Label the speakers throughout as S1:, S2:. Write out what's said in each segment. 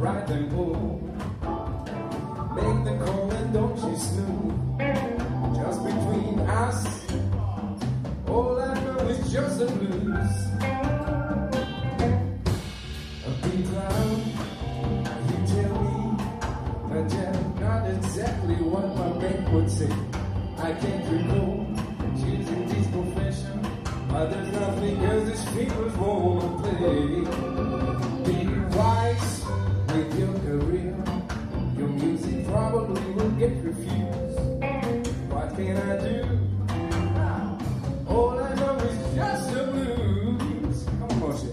S1: ride them all. Make the call and don't you snooze. Just between us, all I know is just the blues. A big cloud, you tell me, but yeah, not exactly what my bank would say. I can't recall choosing this profession, but there's nothing else these people wanna play. Being wise with your career, your music probably will get refused. What can I do? All I know is just the blues. Come on, Moshe.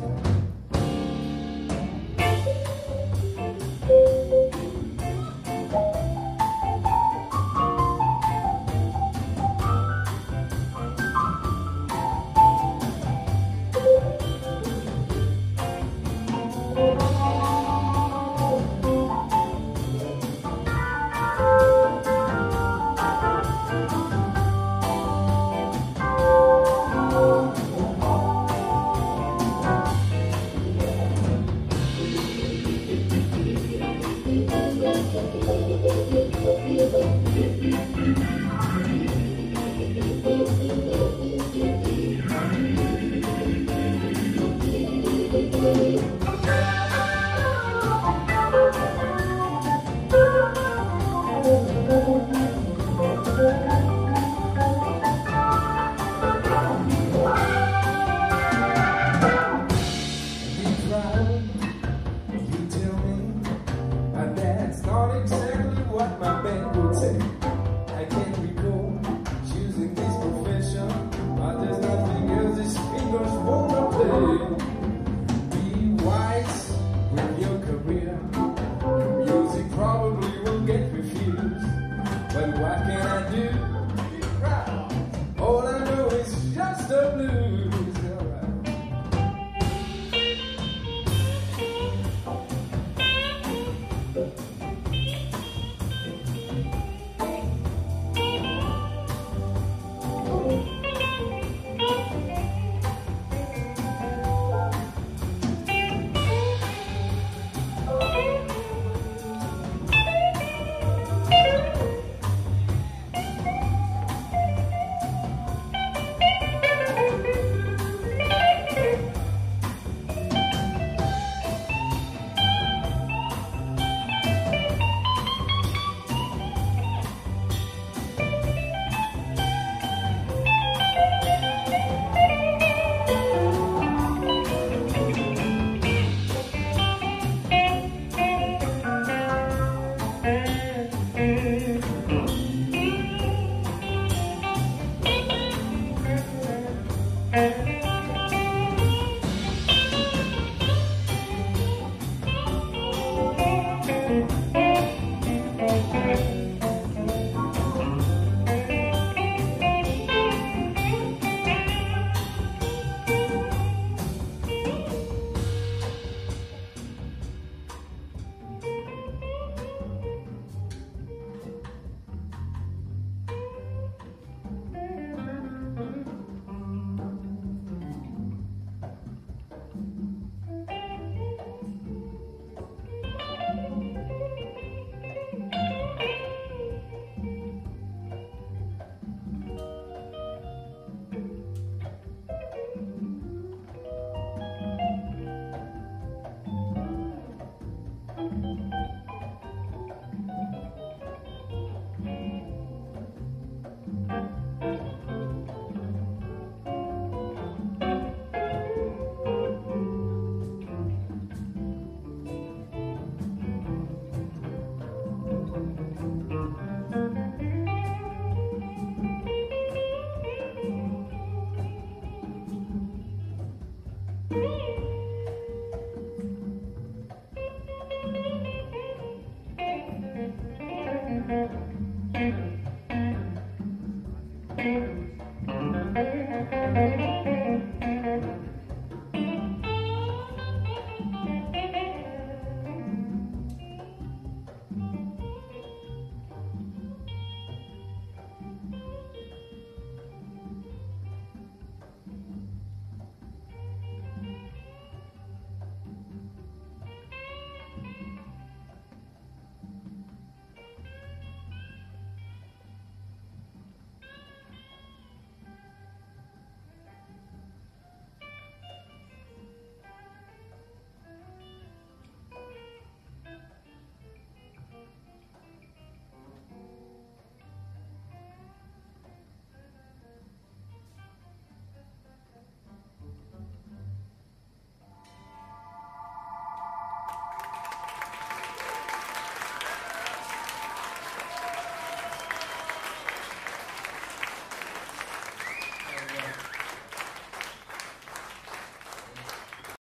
S2: Thank you.